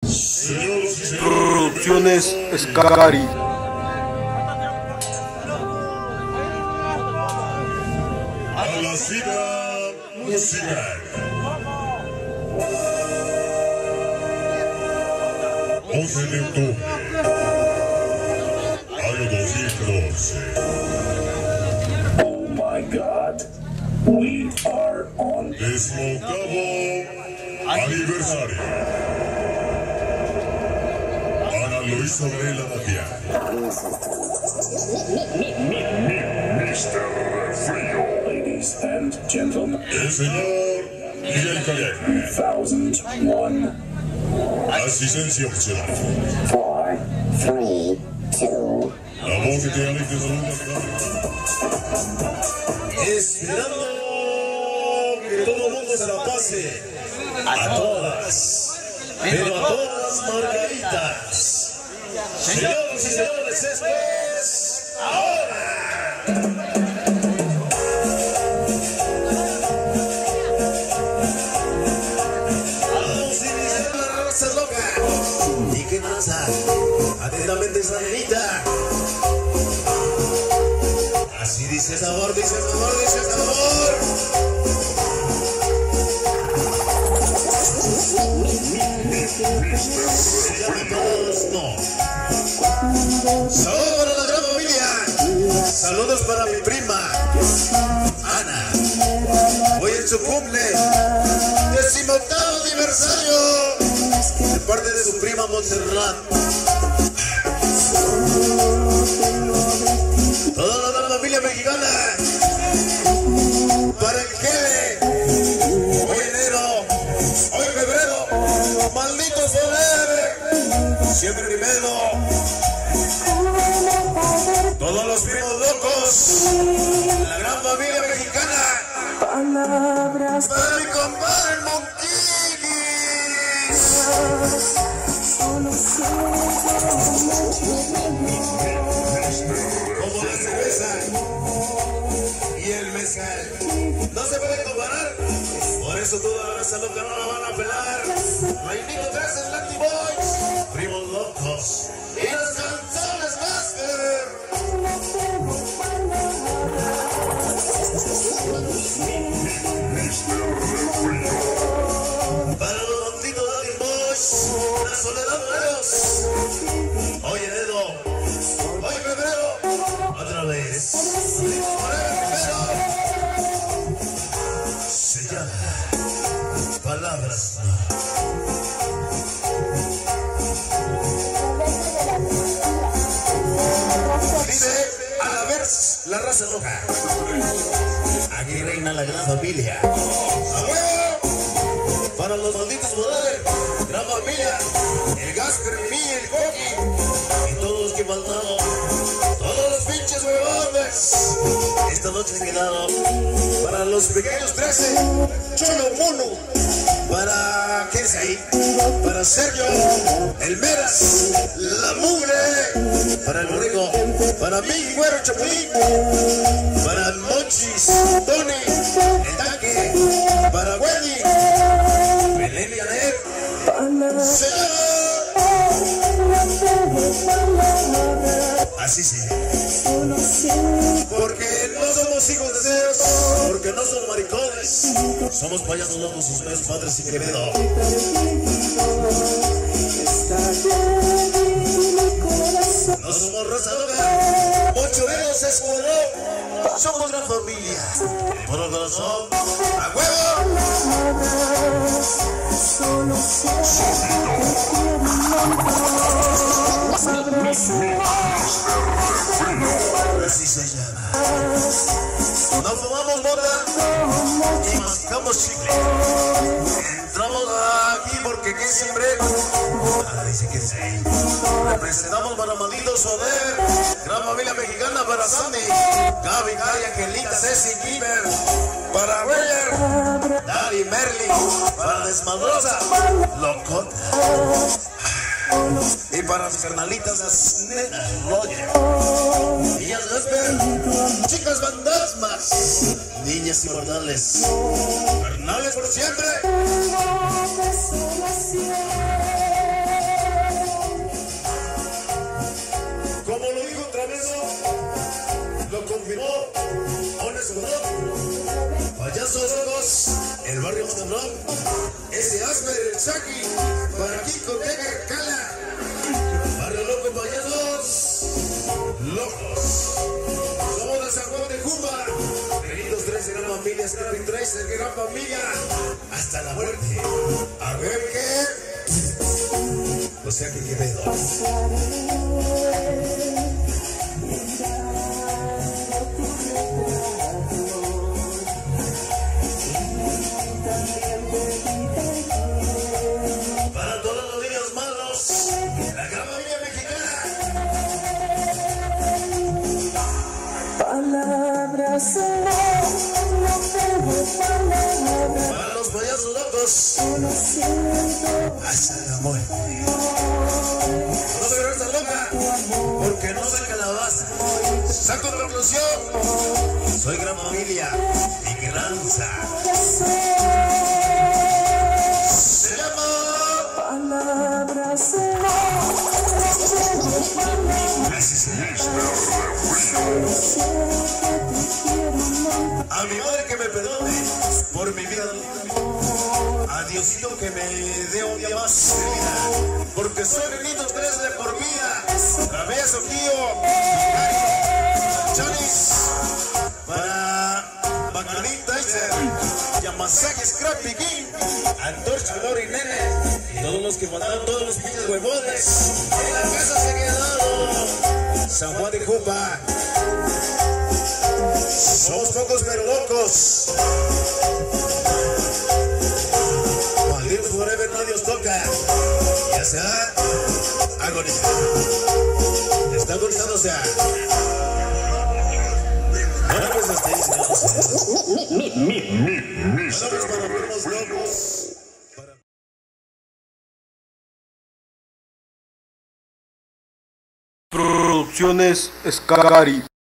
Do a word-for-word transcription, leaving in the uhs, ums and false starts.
Producciones Scary. A la cita musical. once de octubre, año dos mil catorce. Oh my God, we are on Desmocavo aniversario. Ana Luisa Varela Tapia. mister Frío. Ladies and gentlemen, El señor Miguel Caliente. two thousand one. Asistencia opcional. Four, three, two. La voz que te alegre saluda. Esperando que todo el mundo se la pase a todas, pero a todas margaritas. Señoras y señores, esto es ahora. Vamos a iniciar la raza loca. ¿Y qué pasa? Atentamente esa nenita. Así dice el sabor, dice el sabor, dice el sabor. Se llama todos, no. Saludos para la gran familia. Saludos para mi prima Ana. Hoy en su cumple, decimoctavo aniversario, de parte de su prima Montserrat. Toda la gran familia mexicana. Para el Jele. Hoy enero. Hoy febrero. Maldito soler. Siempre primero. Todos los primos locos. La gran familia mexicana. Palabras Para mi compadre el Monquillis. solo Como la cerveza y el mezcal. No se puede comparar. Por eso toda la raza loca no la van a pelar. Reinito tres en Latin Boys. Primos locos. Y las canciones Master. Para los bandidos Latin Boys. La soledad Morelos. Hoy enero. Hoy febrero. Otra vez. Primero. Se llama Palabras. Dice a la vez la raza roja. Aquí reina la gran familia. ¡A huevo! Para los malditos poderes, gran familia, el Gasper, el Mí, el Coqui y todos los que faltaron, todos los pinches huevones. Esta noche se quedaron para los pequeños trece, Cholo Mono, para ¿qué es ahí? Para Sergio, el Meras, la Mugre, para el Borrego, para mí, Güero Chapulín, para Monchis, Tony, el Tanque, para Wendy, Belén y Aner, así sí. Porque no somos hijos de Zeus, porque no somos maricones, somos payasos locos, sus tres padres y Quevedo. No somos raza loca, ocho dedos se escuadró, somos gran familia, por el corazón, a huevo. Así se llama. No fumamos bota y mascamos chicle. Entramos aquí porque que siempre. Ah, dice que sí. Representamos para Maldito Soler, gran familia mexicana para Sandy, Gaby, Gaby, Angelita, Ceci, Kimber, para Weyer, Dari, Merly, para Desmadrosa, Locota. Y para mis carnalitas, las nenas, Roger, niñas Vesper, chicas fantasmas, niñas inmortales, carnales por siempre. ¿no? Ese Asper, el Saki, para Kiko, Teca, Cala, para los compañeros locos. Somos de San Juan de Cuba, queridos tres gran familia, Scrappy Tracer, gran familia, hasta la muerte. A ver qué. O sea que qué pedo. Para todos los niños malos, la gran familia mexicana. Palabras no, no tengo palabras. Para los payasos locos, Solo siento hasta la muerte. No se resta loca, porque no da calabaza. Saco de conclusión, soy gran familia y granza. Se llama palabras no, no tengo palabras. Solo sé que te quiero mucho. a mi madre que me perdone por mi vida. A Diosito que me dé un día más de vida, porque soy Benito tres de por vida. Travieso, tío, Chanis, para Bacarín Tyser, Yamazaki Scrappy King, Antorcha Lori Nene, y todos los que mandaron todos los pinches huevones. En la casa se ha quedado San Juan de Cuba. Somos pocos pero locos. Malditos forever, nadie os toca. Ya sea agonía. Está agonizando, a. Bueno, pues hasta ahí se Mi, mi, mi, mister Vamos para vernos Refugio. locos. Producciones Scary.